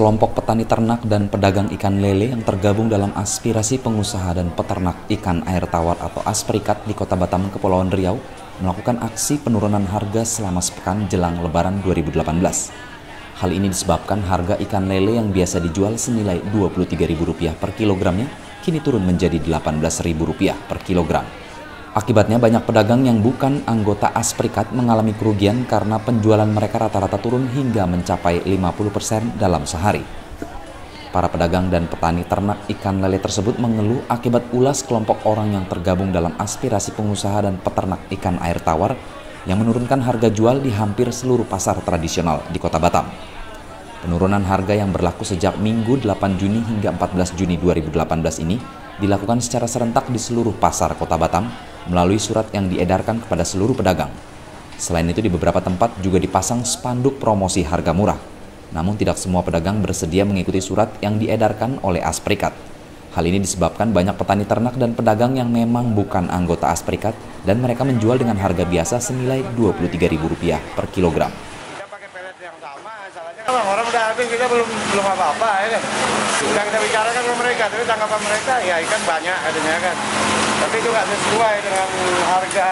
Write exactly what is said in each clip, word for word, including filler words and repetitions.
sekelompok petani ternak dan pedagang ikan lele yang tergabung dalam Aspirasi Pengusaha dan Peternak Ikan Air Tawar atau Asprikat di Kota Batam, Kepulauan Riau, melakukan aksi penurunan harga selama sepekan jelang Lebaran dua ribu delapan belas. Hal ini disebabkan harga ikan lele yang biasa dijual senilai dua puluh tiga ribu rupiah per kilogramnya, kini turun menjadi delapan belas ribu rupiah per kilogram. Akibatnya banyak pedagang yang bukan anggota Asprikat mengalami kerugian karena penjualan mereka rata-rata turun hingga mencapai lima puluh persen dalam sehari. Para pedagang dan petani ternak ikan lele tersebut mengeluh akibat ulas kelompok orang yang tergabung dalam Aspirasi Pengusaha dan Peternak Ikan Air Tawar yang menurunkan harga jual di hampir seluruh pasar tradisional di Kota Batam. Penurunan harga yang berlaku sejak Minggu delapan Juni hingga empat belas Juni dua ribu delapan belas ini dilakukan secara serentak di seluruh pasar Kota Batam melalui surat yang diedarkan kepada seluruh pedagang. Selain itu, di beberapa tempat juga dipasang spanduk promosi harga murah. Namun tidak semua pedagang bersedia mengikuti surat yang diedarkan oleh Asprikat. Hal ini disebabkan banyak petani ternak dan pedagang yang memang bukan anggota Asprikat dan mereka menjual dengan harga biasa senilai dua puluh tiga ribu rupiah per kilogram. Kita pakai pelet yang sama, salahnya kan orang udah habis, kita belum belum apa-apa ya kan. Sudah kita bicarakan sama mereka, tapi tanggapan mereka ya ikan banyak adanya kan. Tapi itu nggak sesuai dengan harga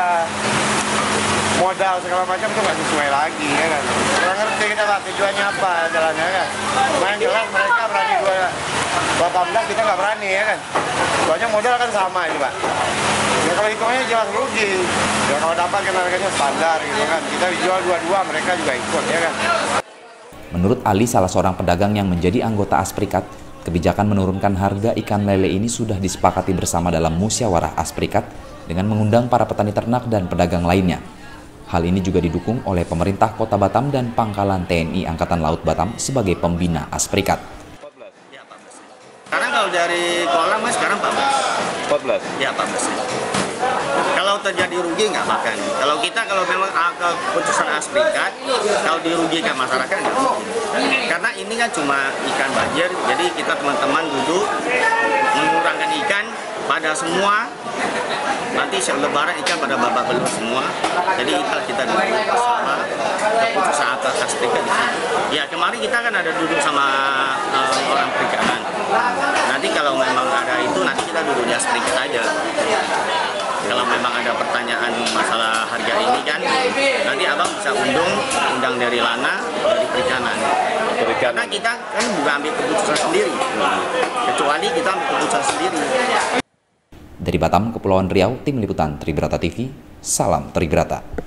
modal segala macam, itu nggak sesuai lagi ya kan. Kurang ngerti kita lah tujuannya apa jalannya kan. Main jelas mereka berani dua delapan belas, kita nggak berani ya kan. Soalnya modal kan sama itu Pak. Ya kalau hitungannya jelas rugi. Ya kalau dapat kan harganya standar gitu kan. Kita dijual dua-dua, mereka juga ikut ya kan. Menurut Ali, salah seorang pedagang yang menjadi anggota Asprikat, kebijakan menurunkan harga ikan lele ini sudah disepakati bersama dalam musyawarah Asprikat dengan mengundang para petani ternak dan pedagang lainnya. Hal ini juga didukung oleh pemerintah Kota Batam dan Pangkalan T N I Angkatan Laut Batam sebagai pembina Asprikat. Sekarang kalau dari kolam mas sekarang empat belas. empat belas? Ya empat belas. Kalau terjadi rugi nggak makan. Kalau kita kalau memang keputusan Asprikat, kalau dirugikan masyarakat nggak mungkin. Karena ini kan cuma ikan banjir, jadi kita teman-teman duduk mengurangkan ikan pada semua. Nanti Lebaran ikan pada babak belur semua. Jadi kalau kita duduk bersama keputusan atas Asprikat di sini. Ya kemarin kita kan ada duduk sama uh, orang perikanan. Nanti kalau memang ada itu nanti kita duduk di Asprikat aja. Kalau memang ada pertanyaan masalah harga ini kan, nanti abang bisa undang, undang dari Lana, dari perikanan. Karena kita kan juga ambil keputusan sendiri, kecuali kita ambil keputusan sendiri. Dari Batam, Kepulauan Riau, Tim Liputan Tribrata T V, salam Tribrata.